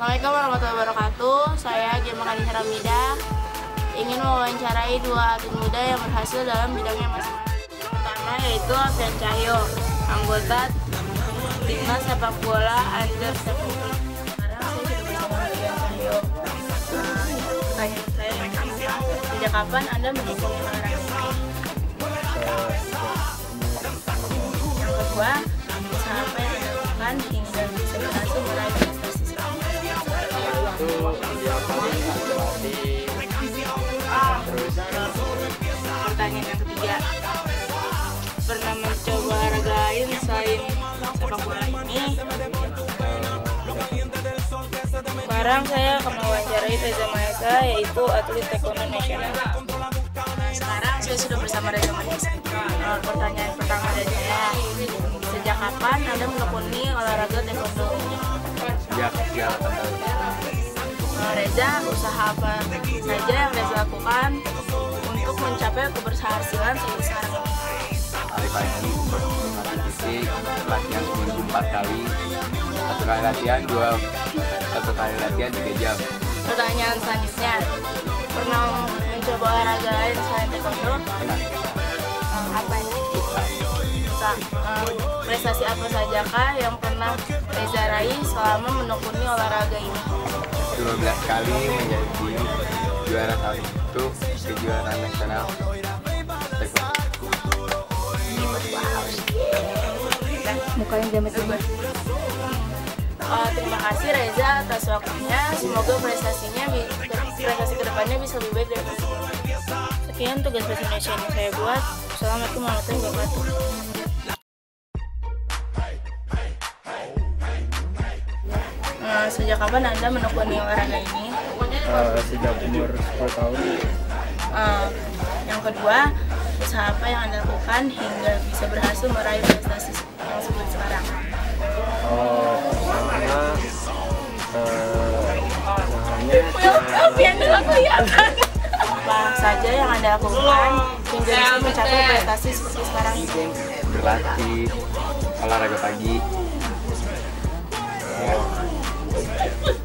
Assalamualaikum warahmatullahi wabarakatuh. Saya Gemma Kanisa Ramida ingin mewawancarai dua atlet muda yang berhasil dalam bidangnya masing-masing. Pertama yaitu Alfian Cahyo, anggota timnas sepak bola Under 17. Sekarang saya sudah bersama Alfian Cahyo. Pertanyaan saya sejak kapan Anda mendukung olahraga ini? Yang kedua, usaha apa yang Anda lakukan hingga bisa berhasil meraih prestasi selama ini? Pertanyaan yang ketiga, pernah mencoba olahraga lain selain sepak bola ini? Sekarang saya akan mewawancarai Reza Mahesa, yaitu atlet taekwondo nasional. Sekarang saya sudah bersama Reza Mahesa. Pertanyaan pertama dari saya, sejak kapan Anda menekuni olahraga taekwondo? Sejak Reza, usaha apa saja yang Reza lakukan untuk mencapai keberhasilan seperti sekarang ini? hari pagi berlatih fisik, latihan seminggu 4 kali, satu kali latihan 3 jam. Pertanyaan selanjutnya, pernah mencoba olahraga lain selain taekwondo? Apa ini? Prestasi apa sajakah yang pernah Reza raih selama menekuni olahraga ini? 12 kali menjadi juara satu kejuaraan nasional taekwondo. Mukanya jamet juga. Terima kasih Reza atas waktunya. Semoga prestasi kedepannya bisa lebih baik dari sebelumnya. Sekian tugas bahasa Indonesia yang saya buat. Assalamualaikum warahmatullahi wabarakatuh. Sejak kapan Anda menekuni olahraga ini? Sejak umur 10 tahun. Yang kedua, usaha apa yang Anda lakukan hingga bisa berhasil meraih prestasi yang seperti sekarang? Apa saja yang Anda lakukan hingga bisa mencapai prestasi seperti sekarang? Berlatih, olahraga pagi.